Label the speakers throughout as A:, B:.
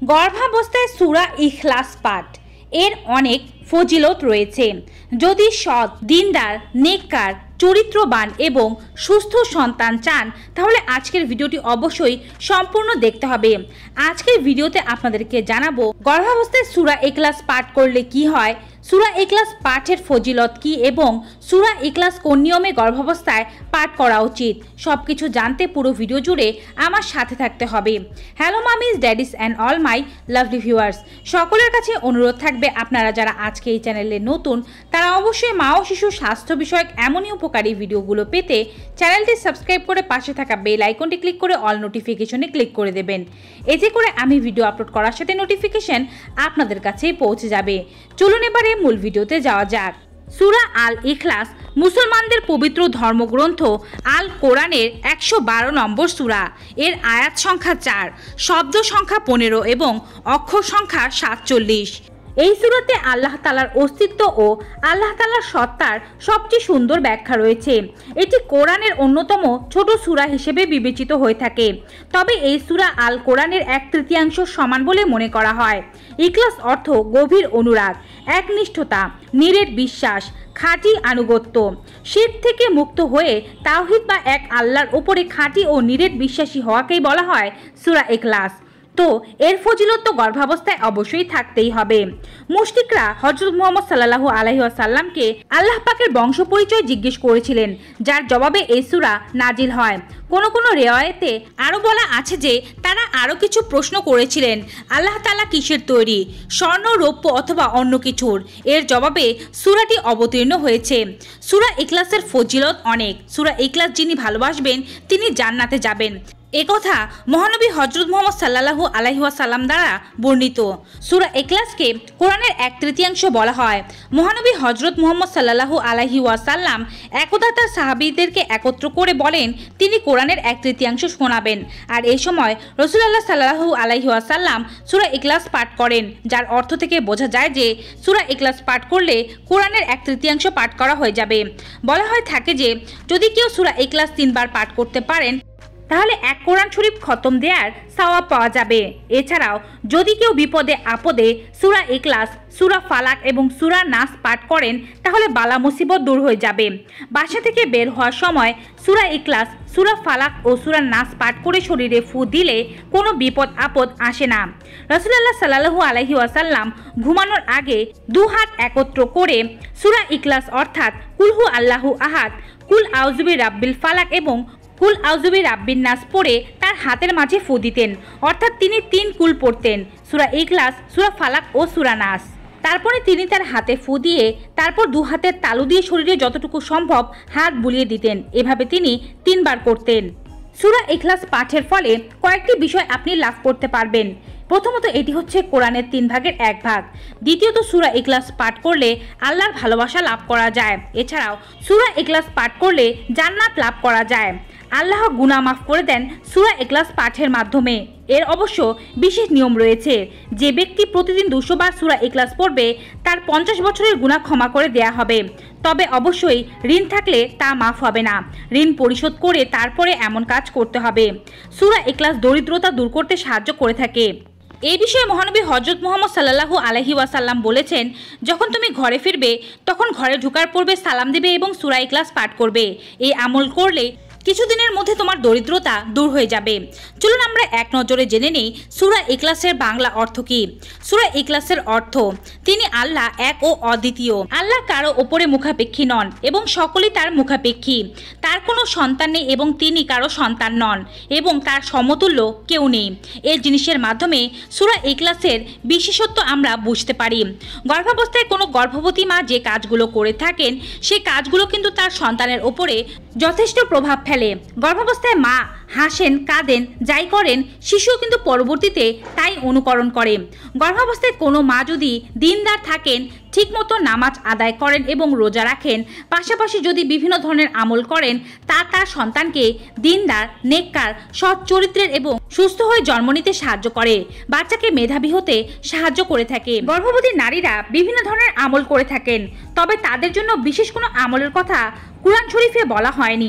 A: গর্ভাবস্থায় সূরা ইখলাস পাঠ এর অনেক ফজিলত রয়েছে। যদি সৎ, দিনদার, নেককার, চরিত্রবান এবং সুস্থ সন্তান চান তাহলে আজকের ভিডিওটি অবশ্যই সম্পূর্ণ দেখতে হবে। আজকের ভিডিওতে আপনাদেরকে জানাবো গর্ভাবস্থায় সূরা ইখলাস পাঠ করলে কি হয়, সূরা ইখলাস পাঠের ফজিলত কি এবং সূরা ইখলাস কোন নিয়মে গর্ভাবস্থায় পাঠ করা উচিত। সবকিছু জানতে পুরো ভিডিও জুড়ে আমার সাথে থাকতে হবে। Hello mummies, daddies and all my lovely viewers, সকলের কাছে অনুরোধ থাকবে আপনারা যারা আজকে এই চ্যানেলে নতুন তারা অবশ্যই মা ও শিশু স্বাস্থ্য বিষয়ক এমনই উপকারী ভিডিওগুলো পেতে চ্যানেলটি সাবস্ক্রাইব করে পাশে থাকা বেল আইকনটি ক্লিক করে অল নোটিফিকেশনে ক্লিক করে দেবেন। এতে করে আমি ভিডিও আপলোড করার সাথে নোটিফিকেশন আপনাদের কাছেই পৌঁছে যাবে। চলুন এবারে মূল ভিডিওতে যাওয়া যাক। সূরা আল ইখলাস মুসলমানদের পবিত্র ধর্মগ্রন্থ আল কোরআনের 112 নম্বর সূরা। এর আয়াত সংখ্যা 4, শব্দ সংখ্যা 15 এবং অক্ষর সংখ্যা 47। এই সূরাতে আল্লাহ তাআলার অস্তিত্ব ও আল্লাহ তাআলার সত্তার সবচেয়ে সুন্দর ব্যাখ্যা রয়েছে। এটি কোরআনের অন্যতম ছোট সূরা হিসেবে বিবেচিত হয়ে থাকে, তবে এই সূরা আল কোরআনের 1/3 সমান বলে মনে করা হয়। ইখলাস অর্থ গভীর অনুরাগ, একনিষ্ঠতা, নিরেট বিশ্বাস, খাঁটি আনুগত্য। শিরক থেকে মুক্ত হয়ে তাওহীদ বা এক আল্লাহর উপরে খাঁটি ও নিরেট বিশ্বাসী হওয়াকেই বলা হয় সূরা ইখলাস। তো এর ফজিলত তো গর্ভাবস্থায় অবশ্যই থাকতেই হবে। মুশরিকরা হযরত মুহাম্মদ সাল্লাল্লাহু আলাইহি ওয়াসাল্লামকে আল্লাহ পাকের বংশ পরিচয় জিজ্ঞেস করেছিলেন, যার জবাবে এই সূরা নাজিল হয়। কোনো রিওয়ায়েতে আরও বলা আছে যে তারা আরও কিছু প্রশ্ন করেছিলেন, আল্লাহ তাআলা কিসের তৈরি, স্বর্ণ, রৌপ্য অথবা অন্য কিছুর। এর জবাবে সূরাটি অবতীর্ণ হয়েছে। সূরা ইখলাসের ফজিলত অনেক। সূরা ইখলাস যিনি ভালোবাসবেন তিনি জান্নাতে যাবেন, একথা মহানবী হযরত মুহাম্মদ সাল্লাল্লাহু আলাইহি ওয়াসাল্লাম দ্বারা বর্ণিত। সূরা ইখলাসকে কোরআনের 1/3 বলা হয়। মহানবী হযরত মুহাম্মদ সাল্লাল্লাহু আলাইহি ওয়াসাল্লাম একদা তার সাহাবীদেরকে একত্র করে বলেন তিনি কোরআনের 1/3 শোনাবেন, আর এই সময় রাসূলুল্লাহ সাল্লাল্লাহু আলাইহি ওয়াসাল্লাম সূরা ইখলাস পাঠ করেন, যার অর্থ থেকে বোঝা যায় যে সূরা ইখলাস পাঠ করলে কোরআনের 1/3 পাঠ করা হয়ে যাবে। বলা হয় থাকে যে যদি কেউ সূরা ইখলাস 3 বার পাঠ করতে পারেন তাহলে এক কোরআন শরীফ খতম দেওয়ার সওয়াব পাওয়া যাবে। এছাড়াও যদি কেউ বিপদে আপদে সূরা ইখলাস, সূরা ফালাক এবং সূরা নাস পাঠ করেন তাহলে বালা মুসিবত দূর হয়ে যাবে। বাসা থেকে বের হওয়ার সময় সূরা ইখলাস, সূরা ফালাক ও সূরা নাস পাঠ করে শরীরে ফু দিলে কোনো বিপদ আপদ আসে না। রাসূলুল্লাহ সাল্লাল্লাহু আলাইহি ওয়াসাল্লাম ঘুমানোর আগে 2 হাত একত্র করে সূরা ইখলাস অর্থাৎ কুল হু আল্লাহু আহাদ, কুল আউযু বিরাব্বিল ফালাক এবং কুল আউযু বিরাব্বিন নাস পড়ে তার হাতের মাঝে ফু দিতেন, অর্থাৎ তিনি 3 কুল পড়তেন, সূরা ইখলাস, সূরা ফালাক ও সূরা নাস। তারপরে তিনি তার হাতে ফু দিয়ে তারপর 2 হাতের তালু দিয়ে শরীরে যতটুকু সম্ভব হাত বুলিয়ে দিতেন। এভাবে তিনি 3 বার করতেন। সূরা ইখলাস পাঠের ফলে কয়েকটি বিষয় আপনি লাভ করতে পারবেন। প্রথমত এটি হচ্ছে কোরআনের 3 ভাগের 1 ভাগ। দ্বিতীয়ত সূরা ইখলাস পাঠ করলে আল্লাহর ভালোবাসা লাভ করা যায়। এছাড়াও সূরা ইখলাস পাঠ করলে জান্নাত লাভ করা যায়। আল্লাহ গুনাহ মাফ করে দেন সূরা ইখলাস পাঠের মাধ্যমে। এর অবশ্য বিশেষ নিয়ম রয়েছে। যে ব্যক্তি প্রতিদিন 200 বার সূরা ইখলাস পড়বে তার 50 বছরের গুনাহ ক্ষমা করে দেয়া হবে। তবে অবশ্যই ঋণ থাকলে তা মাফ হবে না। ঋণ পরিশোধ করে তারপরে এমন কাজ করতে হবে। সূরা ইখলাস দরিদ্রতা দূর করতে সাহায্য করে থাকে। এই বিষয়ে মহানবী হযরত মুহাম্মদ সাল্লাল্লাহু আলাইহি ওয়াসাল্লাম বলেছেন, যখন তুমি ঘরে ফিরবে তখন ঘরে ঢোকার পূর্বে সালাম দিবে এবং সূরা ইখলাস পাঠ করবে। এই আমল করলে কিছুদিনের মধ্যে তোমার দরিদ্রতা দূর হয়ে যাবে। চলুন আমরা এক নজরে জেনে নিই সূরা ইখলাসের বাংলা অর্থ কি। সূরা ইখলাসের অর্থ, তিনি আল্লাহ এক ও অদ্বিতীয়। আল্লাহ কারো ওপরে মুখাপেক্ষী নন এবং সকলেই তার মুখাপেক্ষী। তার কোনো সন্তান নেই এবং তিনি কারো সন্তান নন এবং তার সমতুল্য কেউ নেই। এই জিনিসের মাধ্যমে সূরা ইখলাসের বিশেষত্ব আমরা বুঝতে পারি। গর্ভাবস্থায় কোনো গর্ভবতী মা যে কাজগুলো করে থাকেন সেই কাজগুলো কিন্তু তার সন্তানের ওপরে যথেষ্ট প্রভাব ফেলে। গর্ভাবস্থায় মা হাসেন, কাঁদেন, যাই করেন শিশুও কিন্তু পরবর্তীতে তাই অনুকরণ করে। গর্ভাবস্থায় কোনো মা যদি দিনদার থাকেন, ঠিকমতো নামাজ আদায় করেন এবং রোজা রাখেন, পাশাপাশি যদি বিভিন্ন ধরনের আমল করেন, তার সন্তানকে দিনদার, নেককার, সৎ চরিত্রের এবং সুস্থ হয়ে জন্ম নিতে সাহায্য করে, বাচ্চাকে মেধাবী হতে সাহায্য করে থাকে। গর্ভবতী নারীরা বিভিন্ন ধরনের আমল করে থাকেন, তবে তাদের জন্য বিশেষ কোনো আমলের কথা কুরআন শরীফে বলা হয়নি।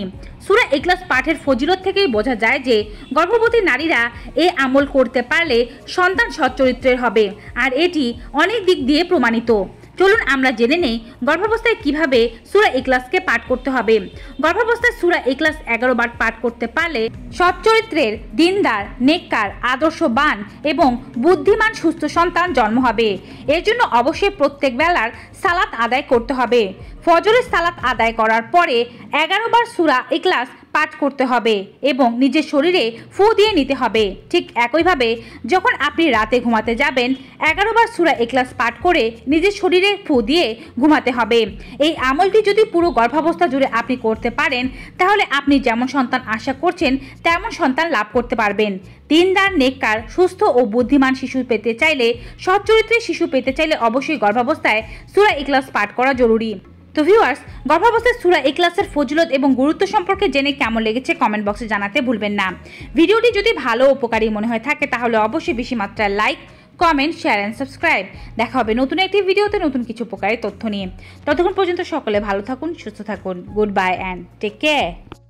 A: সূরা ইখলাস পাঠের ফজিলত থেকেই বোঝা যায় যে গর্ভবতী নারীরা এই আমল করতে পারলে সন্তান সচ্চরিত্রের হবে, আর এটি অনেক দিক দিয়ে প্রমাণিত। চলুন আমরা জেনে নেই গর্ভাবস্থায় কিভাবে সূরা ইখলাসকে পাঠ করতে হবে। গর্ভাবস্থায় সূরা ইখলাস 11 বার পাঠ করতে পারলে সচ্চরিত্রের, দিনদার, নেককার, আদর্শবান এবং বুদ্ধিমান সুস্থ সন্তান জন্ম হবে। এর জন্য অবশ্যই প্রত্যেক বেলার সালাত আদায় করতে হবে। ফজরের সালাত আদায় করার পরে 11 বার সূরা ইখলাস পাঠ করতে হবে এবং নিজের শরীরে ফু দিয়ে নিতে হবে। ঠিক একইভাবে যখন আপনি রাতে ঘুমাতে যাবেন 11 বার সূরা ইখলাস পাঠ করে নিজের শরীরে ফু দিয়ে ঘুমাতে হবে। এই আমলটি যদি পুরো গর্ভাবস্থা জুড়ে আপনি করতে পারেন তাহলে আপনি যেমন সন্তান আশা করছেন তেমন সন্তান লাভ করতে পারবেন। দিনদার, নেককার, সুস্থ ও বুদ্ধিমান শিশু পেতে চাইলে, সচ্চরিত্রের শিশু পেতে চাইলে অবশ্যই গর্ভাবস্থায় সূরা ইখলাস পাঠ করা জরুরি। তো ভিউয়ার্স, গর্ভাবস্থায় সূরা ইখলাসের ফজিলত এবং গুরুত্ব সম্পর্কে জেনে কেমন লেগেছে কমেন্ট বক্সে জানাতে ভুলবেন না। ভিডিওটি যদি ভালো উপকারী মনে হয় থাকে তাহলে অবশ্যই বেশি মাত্রায় like, comment, share and subscribe. দেখা হবে নতুন একটি ভিডিওতে নতুন কিছু উপকারী তথ্য নিয়ে। ততক্ষণ পর্যন্ত সকলে ভালো থাকুন, সুস্থ থাকুন। Good bye and take care.